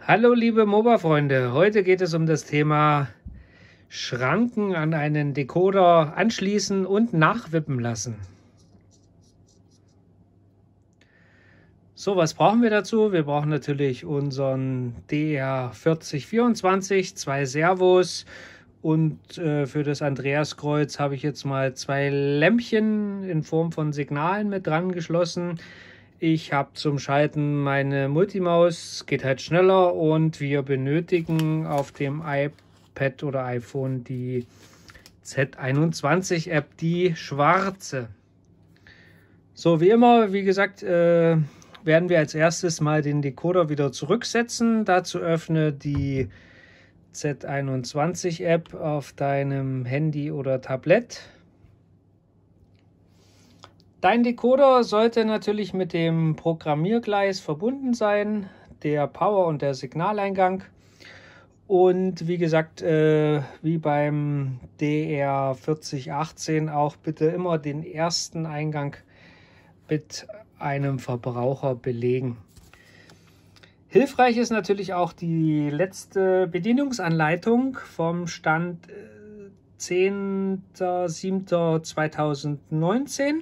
Hallo liebe MOBA-Freunde, heute geht es um das Thema Schranken an einen Decoder anschließen und nachwippen lassen. So, was brauchen wir dazu? Wir brauchen natürlich unseren DR4024, zwei Servos und für das Andreaskreuz habe ich jetzt mal zwei Lämpchen in Form von Signalen mit dran geschlossen. Ich habe zum Schalten meine Multimaus, geht halt schneller, und wir benötigen auf dem iPad oder iPhone die Z21 App, die schwarze. So, wie immer, wie gesagt, werden wir als erstes mal den Decoder wieder zurücksetzen. Dazu öffne die Z21 App auf deinem Handy oder Tablet. Dein Decoder sollte natürlich mit dem Programmiergleis verbunden sein, der Power- und der Signaleingang. Und wie gesagt, wie beim DR4018 auch bitte immer den ersten Eingang mit einem Verbraucher belegen. Hilfreich ist natürlich auch die letzte Bedienungsanleitung vom Stand 10.07.2019.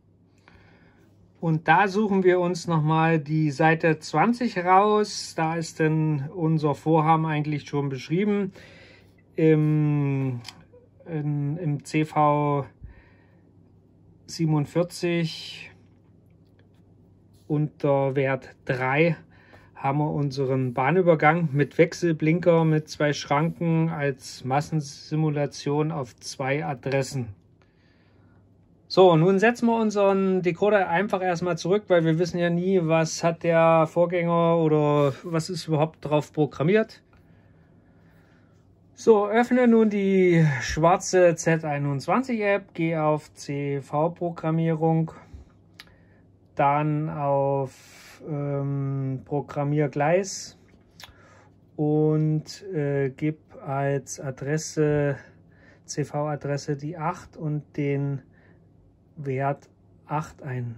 Und da suchen wir uns nochmal die Seite 20 raus. Da ist denn unser Vorhaben eigentlich schon beschrieben. Im CV 47 unter Wert 3 haben wir unseren Bahnübergang mit Wechselblinker mit zwei Schranken als Massensimulation auf zwei Adressen. So, nun setzen wir unseren Decoder einfach erstmal zurück, weil wir wissen ja nie, was hat der Vorgänger oder was ist überhaupt drauf programmiert. So, öffne nun die schwarze Z21 App, gehe auf CV-Programmierung, dann auf Programmiergleis und gib als Adresse, CV-Adresse die 8 und den Wert 8 ein.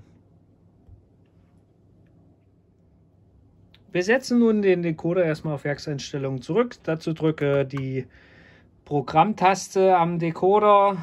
Wir setzen nun den Decoder erstmal auf Werkseinstellungen zurück. Dazu drücke die Programmtaste am Decoder,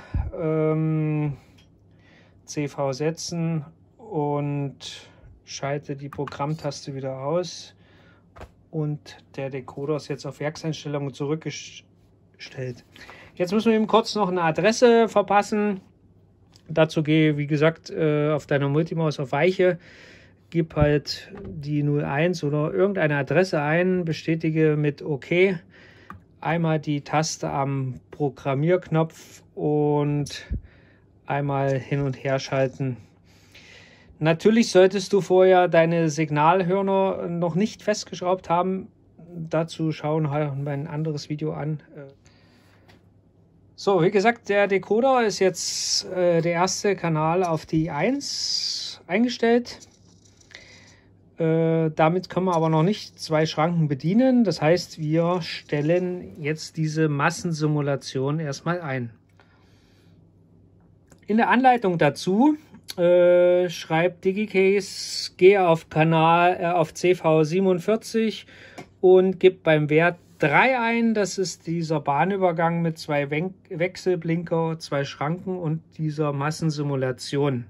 CV setzen und schalte die Programmtaste wieder aus. Und der Decoder ist jetzt auf Werkseinstellungen zurückgestellt. Jetzt müssen wir ihm kurz noch eine Adresse verpassen. Dazu gehe, wie gesagt, auf deiner Multimaus auf Weiche, gib halt die 01 oder irgendeine Adresse ein, bestätige mit OK, einmal die Taste am Programmierknopf und einmal hin und her schalten. Natürlich solltest du vorher deine Signalhörner noch nicht festgeschraubt haben. Dazu schauen halt mein anderes Video an. So, wie gesagt, der Decoder ist jetzt der erste Kanal auf die 1 eingestellt. Damit können wir aber noch nicht zwei Schranken bedienen. Das heißt, wir stellen jetzt diese Massensimulation erstmal ein. In der Anleitung dazu schreibt DigiCase, gehe auf CV47 und gib beim Wert 3 ein. Das ist dieser Bahnübergang mit zwei Wechselblinker, zwei Schranken und dieser Massensimulation.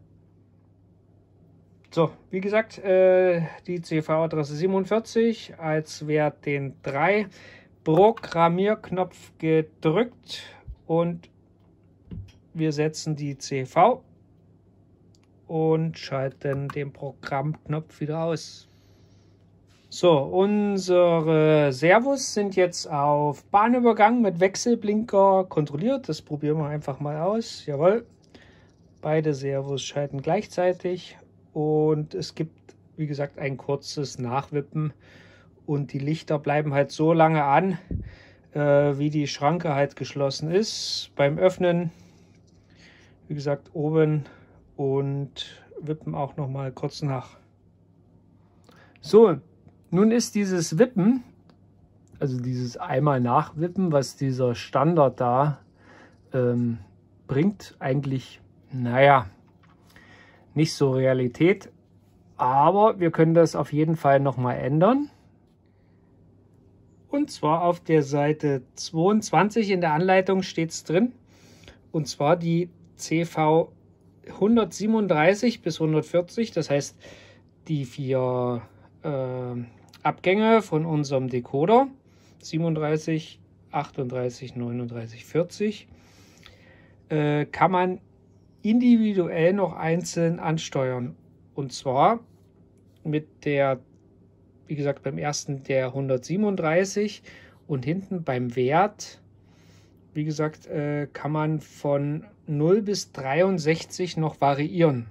So, wie gesagt, die CV-Adresse 47 als Wert den 3. Programmierknopf gedrückt und wir setzen die CV und schalten den Programmknopf wieder aus. So, unsere Servos sind jetzt auf Bahnübergang mit Wechselblinker kontrolliert. Das probieren wir einfach mal aus. Jawohl, beide Servos schalten gleichzeitig und es gibt, wie gesagt, ein kurzes Nachwippen und die Lichter bleiben halt so lange an, wie die Schranke halt geschlossen ist. Beim Öffnen, wie gesagt, oben und wippen auch noch mal kurz nach. So, nun ist dieses Wippen, also dieses einmal nachwippen, was dieser Standard da bringt, eigentlich, naja, nicht so Realität. Aber wir können das auf jeden Fall noch mal ändern. Und zwar auf der Seite 22 in der Anleitung steht es drin. Und zwar die CV 137 bis 140, das heißt die 4 Abgänge von unserem Decoder. 37, 38, 39, 40. Kann man individuell noch einzeln ansteuern. Und zwar mit der, wie gesagt, beim ersten der 137 und hinten beim Wert, wie gesagt, kann man von 0 bis 63 noch variieren.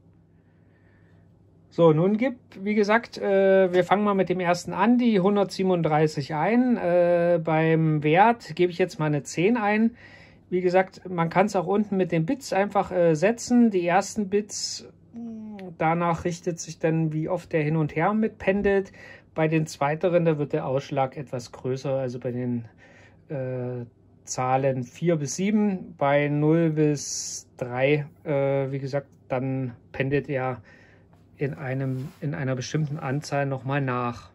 So, nun gibt, wie gesagt, wir fangen mal mit dem ersten an, die 137 ein. Beim Wert gebe ich jetzt mal eine 10 ein. Wie gesagt, man kann es auch unten mit den Bits einfach setzen. Die ersten Bits, danach richtet sich dann, wie oft der hin und her mitpendelt. Bei den zweiteren, da wird der Ausschlag etwas größer, also bei den Zahlen 4 bis 7, bei 0 bis 3, wie gesagt, dann pendelt er in einer bestimmten Anzahl nochmal nach.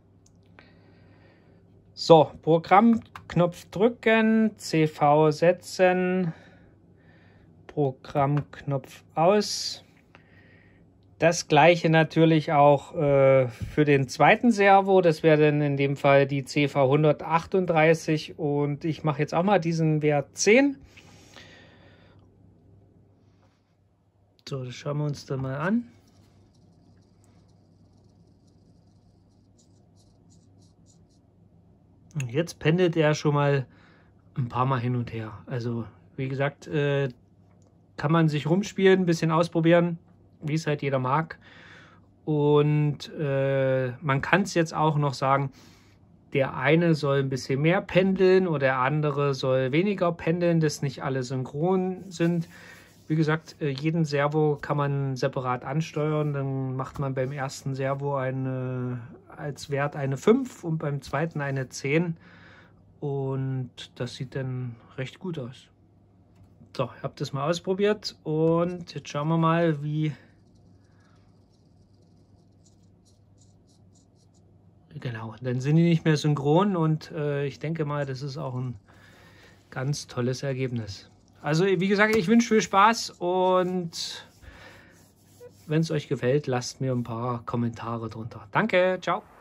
So, Programmknopf drücken, CV setzen, Programmknopf aus. Das gleiche natürlich auch für den zweiten Servo, das wäre dann in dem Fall die CV 138 und ich mache jetzt auch mal diesen Wert 10. So, das schauen wir uns dann mal an. Und jetzt pendelt er schon mal ein paar Mal hin und her. Also wie gesagt, kann man sich rumspielen, ein bisschen ausprobieren, wie es halt jeder mag. Und man kann es jetzt auch noch sagen, der eine soll ein bisschen mehr pendeln oder der andere soll weniger pendeln, dass nicht alle synchron sind. Wie gesagt, jeden Servo kann man separat ansteuern. Dann macht man beim ersten Servo als Wert eine 5 und beim zweiten eine 10. Und das sieht dann recht gut aus. So, ich habe das mal ausprobiert und jetzt schauen wir mal, wie... Genau, dann sind die nicht mehr synchron und ich denke mal, das ist auch ein ganz tolles Ergebnis. Also wie gesagt, ich wünsche viel Spaß und wenn es euch gefällt, lasst mir ein paar Kommentare drunter. Danke, ciao.